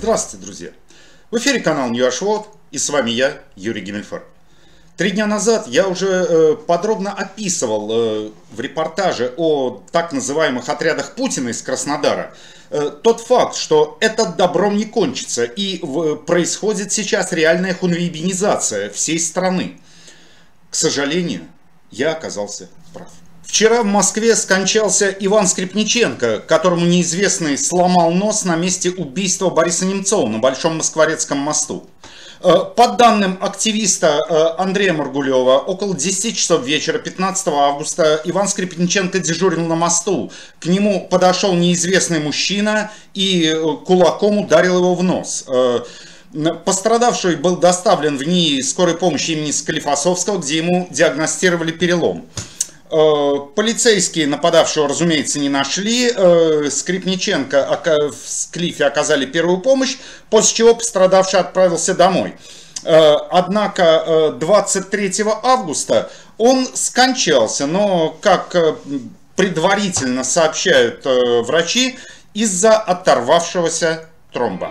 Здравствуйте, друзья! В эфире канал Ньюашвод, и с вами я, Юрий Гиммельфарб. 3 дня назад я уже подробно описывал в репортаже о так называемых отрядах Путина из Краснодара тот факт, что это добром не кончится, и происходит сейчас реальная хунвейбинизация всей страны. К сожалению, я оказался прав. Вчера в Москве скончался Иван Скрипниченко, которому неизвестный сломал нос на месте убийства Бориса Немцова на Большом Москворецком мосту. По данным активиста Андрея Маргулева, около 10 часов вечера 15 августа Иван Скрипниченко дежурил на мосту. К нему подошел неизвестный мужчина и кулаком ударил его в нос. Пострадавший был доставлен в НИИ скорой помощи имени Склифосовского, где ему диагностировали перелом. Полицейские нападавшего, разумеется, не нашли. Скрипниченко в Склифе оказали первую помощь, после чего пострадавший отправился домой. Однако 23 августа он скончался, но, как предварительно сообщают врачи, из-за оторвавшегося тромба.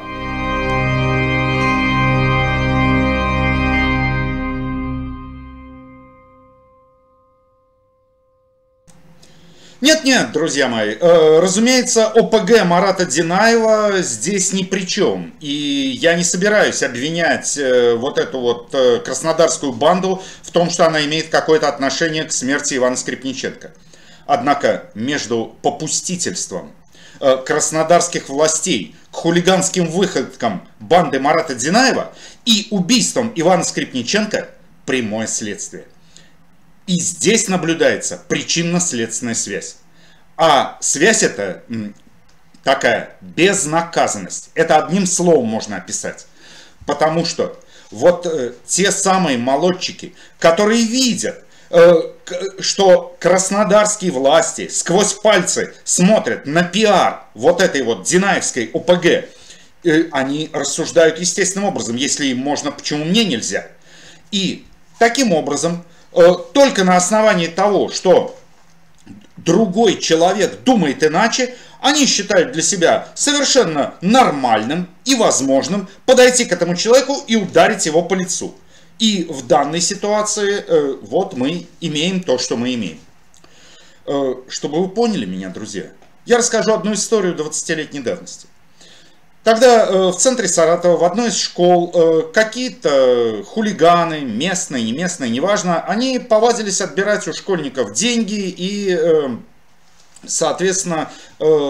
Нет, друзья мои, разумеется, ОПГ Марата Динаева здесь ни при чем. И я не собираюсь обвинять вот эту вот краснодарскую банду в том, что она имеет какое-то отношение к смерти Ивана Скрипниченко. Однако между попустительством краснодарских властей к хулиганским выходкам банды Марата Динаева и убийством Ивана Скрипниченко прямое следствие. И здесь наблюдается причинно-следственная связь. А связь это такая безнаказанность. Это одним словом можно описать. Потому что вот те самые молодчики, которые видят, что краснодарские власти сквозь пальцы смотрят на пиар вот этой вот динаевской ОПГ, они рассуждают естественным образом. Если им можно, почему мне нельзя? И таким образом... Только на основании того, что другой человек думает иначе, они считают для себя совершенно нормальным и возможным подойти к этому человеку и ударить его по лицу. И в данной ситуации вот мы имеем то, что мы имеем. Чтобы вы поняли меня, друзья, я расскажу одну историю 20-летней давности. Тогда в центре Саратова в одной из школ какие-то хулиганы, местные, не местные, неважно, они повадились отбирать у школьников деньги и, соответственно,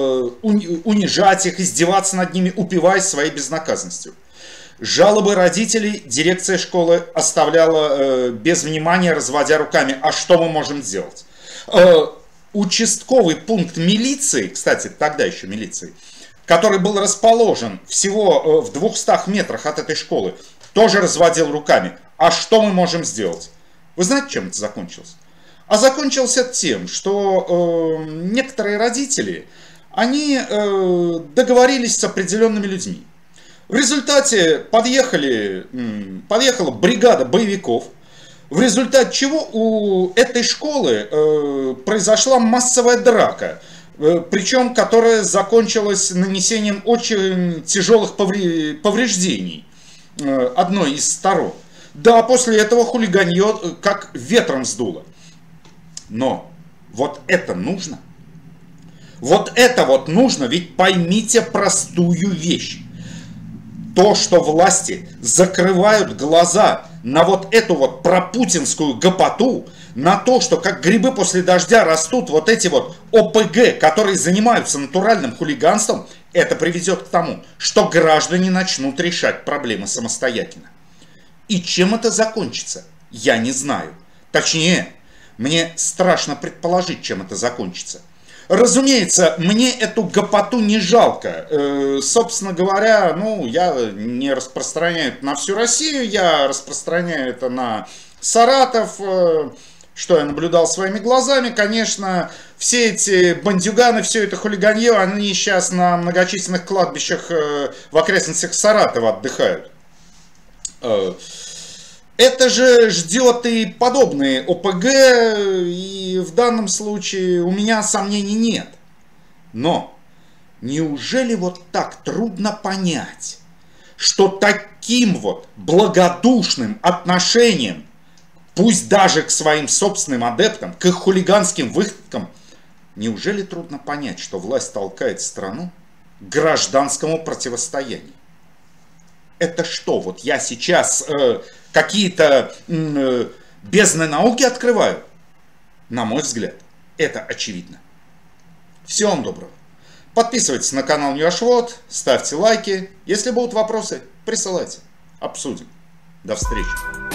унижать их, издеваться над ними, упиваясь своей безнаказанностью. Жалобы родителей дирекция школы оставляла без внимания, разводя руками. А что мы можем сделать? Участковый пункт милиции, кстати, тогда еще милиции, который был расположен всего в 200 метрах от этой школы, тоже разводил руками. А что мы можем сделать? Вы знаете, чем это закончилось? А закончилось это тем, что некоторые родители, они договорились с определенными людьми. В результате подъехала бригада боевиков, в результате чего у этой школы произошла массовая драка, причем которая закончилась нанесением очень тяжелых повреждений одной из сторон. Да, после этого хулиганье как ветром сдуло. Но вот это нужно. Вот это вот нужно, ведь поймите простую вещь. То, что власти закрывают глаза на вот эту вот пропутинскую гопоту, на то, что как грибы после дождя растут вот эти вот ОПГ, которые занимаются натуральным хулиганством, это приведет к тому, что граждане начнут решать проблемы самостоятельно. И чем это закончится, я не знаю. Точнее, мне страшно предположить, чем это закончится. Разумеется, мне эту гопоту не жалко. Собственно говоря, я не распространяю это на всю Россию, я распространяю это на Саратов, что я наблюдал своими глазами. Конечно, все эти бандюганы, все это хулиганье, они сейчас на многочисленных кладбищах в окрестностях Саратова отдыхают. Это же ждет и подобные ОПГ, и в данном случае у меня сомнений нет. Но неужели вот так трудно понять, что таким вот благодушным отношением, пусть даже к своим собственным адептам, к их хулиганским выходкам, неужели трудно понять, что власть толкает страну к гражданскому противостоянию? Это что, вот я сейчас какие-то бездны науки открываю? На мой взгляд, это очевидно. Всего вам доброго. Подписывайтесь на канал Ньюашвод, ставьте лайки. Если будут вопросы, присылайте. Обсудим. До встречи.